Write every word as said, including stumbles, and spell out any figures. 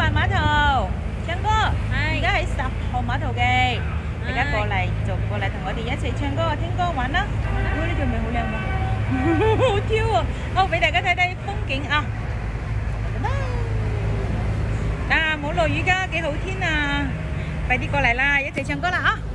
灣碼頭，唱歌。而家喺十號碼頭嘅，大家過嚟就過嚟同我哋一齊唱歌、聽歌、玩啦。哇！呢條命好靚喎，好挑啊！好，俾大家睇睇風景啊！啊，冇落雨㗎，幾好天啊！快啲過嚟啦，一齊唱歌啦啊！